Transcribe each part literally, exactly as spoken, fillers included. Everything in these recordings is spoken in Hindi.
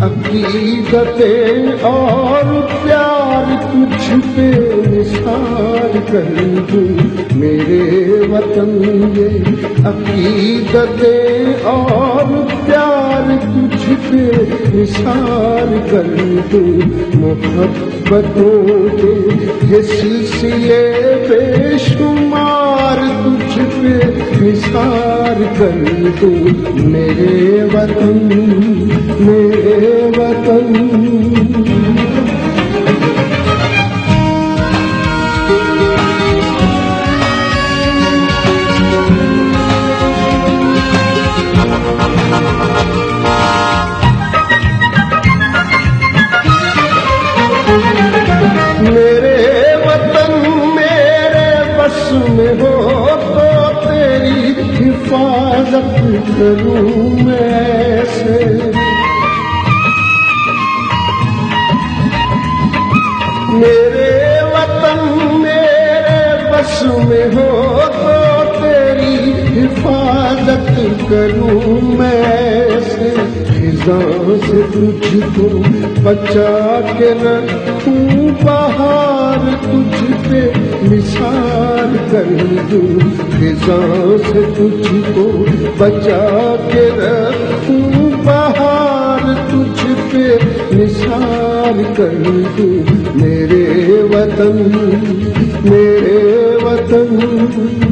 अकीदतें और प्यार तुझ पे निसार कर दूं मेरे वतन। ये अकीदतें और प्यार तुझ पे निसार कर दूं मोहब्बतों के ये सिलसिले बेशुमार तुझ पे निसार कर दूं मेरे वतन, मेरे वतन। मेरे वतन मेरे बस में हो तो तेरी हिफाजत करूं मैं से। मेरे वतन मेरे बस में हो तो तेरी हिफाजत करूं मैं से। खिज़ां से तुझको बचा के रखूं बहार तुझ पे निसार कर दूं। खिज़ां से तुझको बचा के रखूं बहार तुझ पे निसार कर दूं मेरे वतन, मेरे वतन।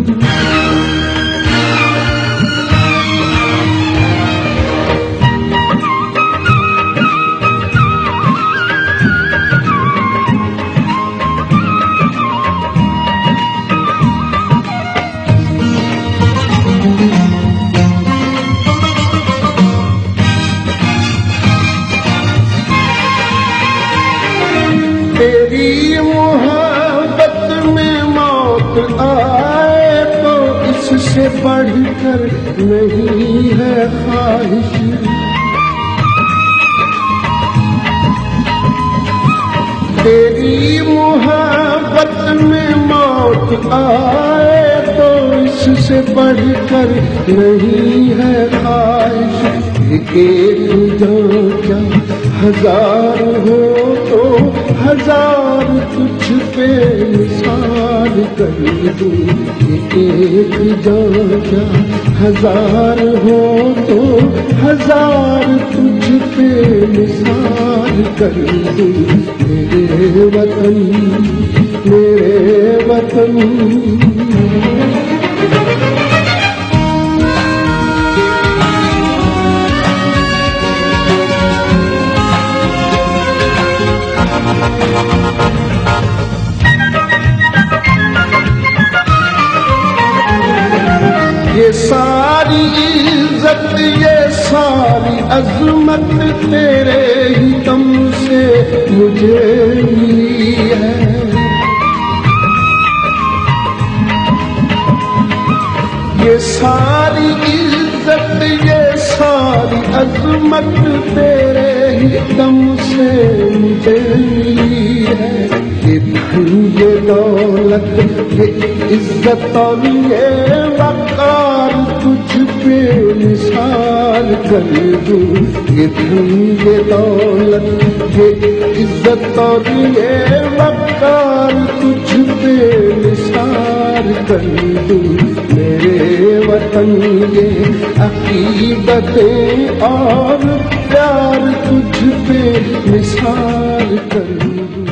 तेरी मोहब्बत में मौत आए तो इससे बढ़कर नहीं है ख्वाहिश। तेरी मोहब्बत में मौत आए तो इससे बढ़कर नहीं है ख्वाहिश। एक जान क्या हजार हो तो हजार तुझ पे निसार कर दूं। एक जान क्या हजार हो तो हजार तुझ पे निसार कर दूं मेरे वतन, मेरे वतन। ये सारी इज्जत ये सारी अजमत तेरे ही दम से मुझे मिली है। ये सारी इज्जत ये सारी अजमत तेरे ही दम से मुझे मिली है। ये धन ये दौलत ये इज्जत और ये वक़ार तुझ पे निसार कर दूं। ये धन ये दौलत ये इज्जत और ये वक़ार तुझ पे निसार कर दूं मेरे वतन। ये अकीदतें और प्यार तुझ पे निसार कर दूं।